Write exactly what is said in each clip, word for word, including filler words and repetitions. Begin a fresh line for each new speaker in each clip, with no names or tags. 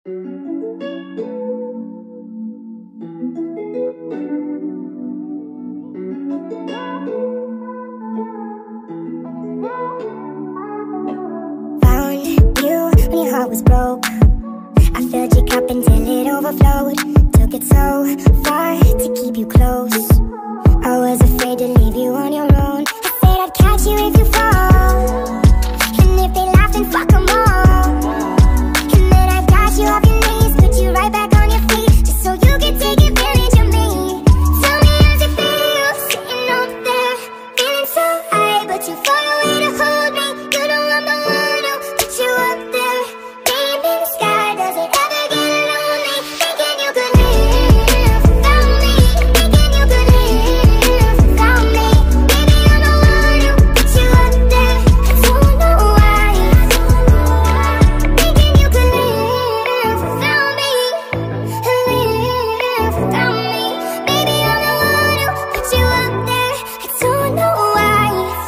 Found you when your heart was broke. I filled your cup until it overflowed. Took it so far to keep you close. I was afraid to leave you on your own. I said I'd catch you if you fall, and if they laugh then fuck them all. And then I got you off your knees, put you right back on your feet, just so you could take advantage of me. Tell me how's it feel, sitting up there, feeling so high, but you far away to hold me. You know I'm the one who put you up there, name in the sky. Does it ever get lonely, thinking you could live without me, thinking you could live without me. Maybe I'm the one who put you up there, I don't know why, thinking you could live without me, live without me. Maybe I'm the one who put you up there, I don't know why.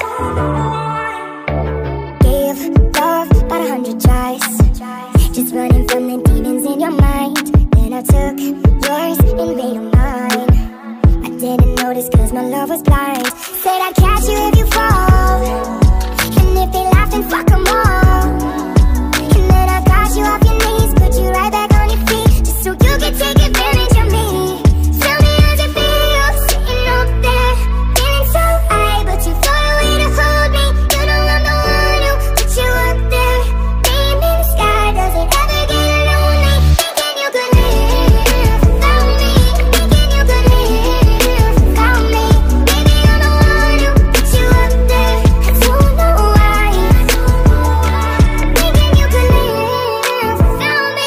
Gave love about a hundred tries, just running from the demons in your mind. Then I took yours and made them mine. I didn't notice cause my love was blind. Said I'd catch you if you fall, and if they laugh then fuck them all. And then I got you off your knees, put you right back on your feet, just so you could take advantage of me. Tell me how's it feel, sitting up there, feeling so high, but you far away to hold me. You know I'm the one who put you up there, name in the sky. Does it ever get lonely, thinking you could live without me, thinking you could live without me. Maybe I'm the one who put you up there, I don't know why, thinking you could live without me,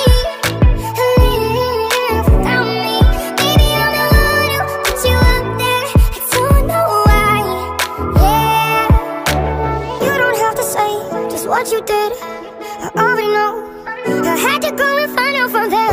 live without me. Maybe I'm the one who put you up there, I don't know why. Yeah, you don't have to say just what you did, I already know. I had to go and find out from there.